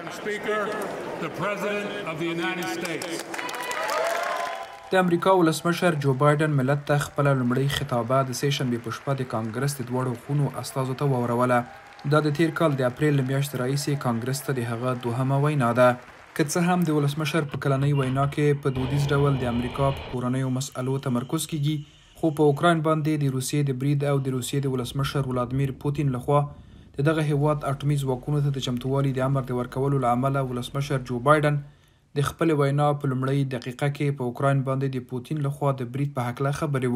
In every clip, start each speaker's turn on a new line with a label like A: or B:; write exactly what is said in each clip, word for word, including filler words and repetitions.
A: Speaker, the President of the United States.
B: د امریکا ولسمشر جو بایدن ملت ته خپله لومړۍ خطابه د سې شنبې په شپه د کانګرس د دواړو خونو استازو ته واوروله. دا د تیر کال د اپریل له میاشتې راهیسې کانګرس ته د هغه دوهمه وینا ده. که څه هم د ولسمشر په کلنۍ وینا کې په دودیز ډول د امریکا په کورنیو مسألو تمرکز کیږي، خو په اوکراین باندې د روسیې د برید او د روسیې د ولسمشر ولادیمیر پوتین لخوا د دغه هیواد اټومي ځواکونو ته د چمتووالي د امر د ورکولو له امله ولسمشر جو بایدن د خپلې وینا په لومړۍ دقیقه کې په اوکراین باندې د پوتین لخوا د برید په هکله خبرې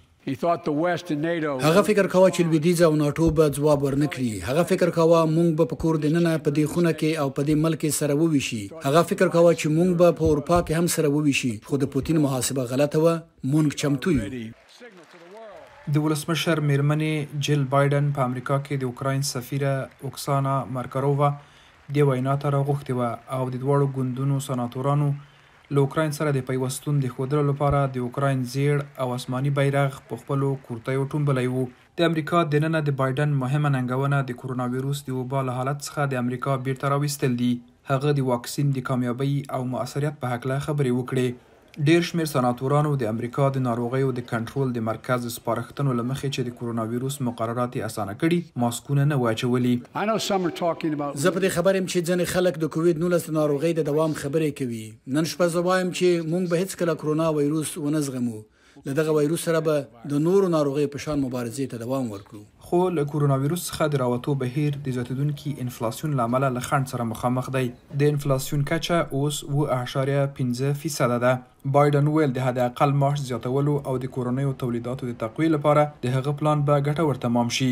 B: وکړې.
C: هغه فکر کاوه چې لویدیځ او ناټو به ځواب ورنکړي. هغه فکر کاوه موږ به په کور دننه په دې خونه کې او په دې ملک سره وویشي. هغه فکر کاوه چې موږ به په اروپا کې هم سره وویشي، خو د پوتین محاسبه غلطه وه. موږ چمتو یو.
B: د ولسمشر میرمنې جیل بایدن په امریکا کې د اوکراین سفیره اوکسانا مارکارووا دې وینا ته راغوښتې وه او د دواړو ګوندونو سناتورانو له اوکراین سره د پیوستون د ښودلو لپاره د اوکراین زیړ او اسماني بیرغ په خپلو کورتیو ټومبلی وو. د امریکا دننه د بایدن مهمه ننګونه د کرونا ویروس د وبا له حالت څخه د امریکا بیرته راویستل دي. هغه د واکسین د کامیابۍ او مؤثریت په هکله خبرې وکړې. ډیر شمیر سناتورانو د امریکا د ناروغیو د کنټرول د مرکز سپارښتنو له مخې چې د کرونا ویروس مقررات یې اسانه کړي ماسکونه نه واچولي.
C: زه په دې خبر یم چې ځینې خلک د کووید نولس ناروغۍ د دوام خبرې کوي. نن شپه زه وایم چې موږ به هیڅکله کرونا ویروس ونه زغمو. له دغه ویروس سره به د نورو ناروغیو په شان مبارزې ته دوام ورکړو.
B: خو له کرونا ویروس څخه د راوتو بهیر د زیاتېدونکي انفلاسیون له امله له خنډ سره مخامخ دی. د انفلاسیون کچه اوس اوه اعشاریه پنځه فیصده ده. بایدن وویل د حد اقل معاش زیاتولو او د کورنیو تولیداتو د تقویې لپاره د هغه پلان به ګټور تمام شي.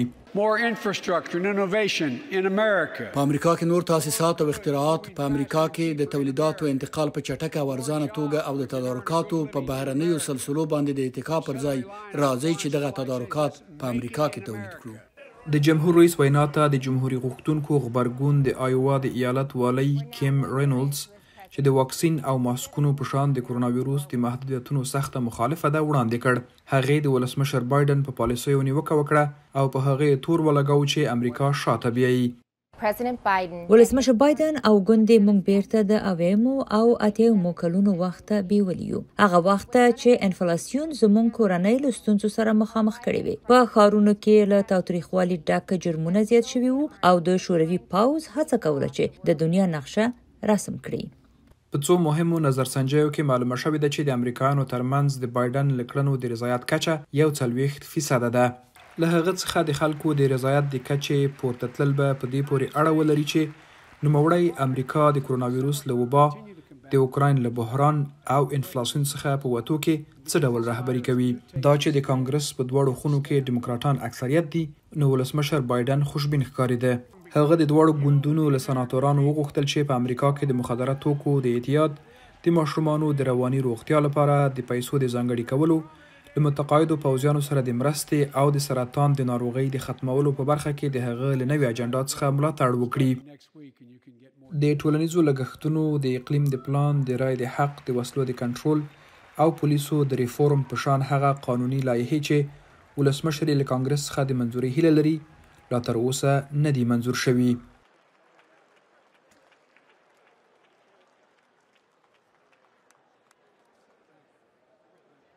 C: په امریکا کې نور تاسیسات او اختراعات، په امریکا کې د تولیداتو انتقال په چټکه او ارزانه توګه او د تدارکاتو په بهرنیو سلسلو باندې د اتکا پر ځای راځي چې دغه تدارکات په امریکا کې تولید کړو.
B: د جمهور رئیس وینا ته د جمهوریت غوښتونکو غبرګون د آیوا د ایالت والی کیم رینولدز چې د واکسین او ماسکونو په شان د کرونا ویروس د محدودیتونو سخته مخالفه ده وړاندې کړ. هغې د ولسمشر بایدن په پالیسیو نیوکه وکړه او په هغې تور ولګاو چې امریکا شاته بیایي.
D: ولسمشر بایدن او ګوندې موږ بیرته د اویمو او اتیمو کلونو وخت بیولي یو. هغه وخت چې انفلاسیون زموږ کورنۍ له ستونزو سره مخامخ کړي وي. په ښارونو کې له تاوتریخوالي ډک جرمونه زیات شوي وو او د شوروي پوځ هڅه کوله چې د دنیا نقشه رسم کړي.
B: په څو مهمو نظرسنجیو کې معلومه شوې ده چې د امریکایانو ترمنځ د بایدن له کړنو د رضایت کچه یو څلوېښت فیصده ده. له هغه څخه د خلکو د رضایت د کچې پورته تلل به په دې پورې اړه ولري چې نوموړی امریکا د کرونا ویروس له وبا، د اوکراین له بحران او انفلاسیون څخه په وتو کې څه ډول رهبري کوي. دا چې د کانګرس په دواړو خونو کې ډیموکراټان اکثریت دي، نو ولسمشر بایدن خوشبین ښکارېده. هغه د دواړو ګوندونو له سناتورانو وغوښتل چې په امریکا کې د مخدره توکو د اعتیاد، د ماشومانو د رواني روغتیا لپاره د پیسو د ځانګړي کولو، له متقاعدو پوځیانو سره د مرستې او د سرطان د ناروغۍ د ختمولو په برخه کې د هغه له نوې اجنډا څخه ملاتړ وکړي. د ټولنیزو لګښتونو، د اقلیم د پلان، د رای د حق، د وسلو د کنټرول او پولیسو د ریفورم په شان هغه قانوني لایحې چې ولسمشر یې له کانګرس څخه د منظورۍ هیله لري لا تر اوسه نه دي منظور شوي.